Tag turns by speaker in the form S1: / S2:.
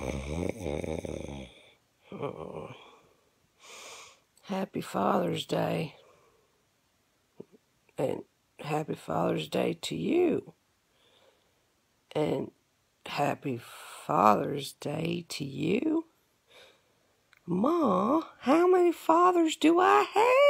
S1: Happy Father's Day. And happy Father's Day to you. And happy Father's Day to you. Ma, how many fathers do I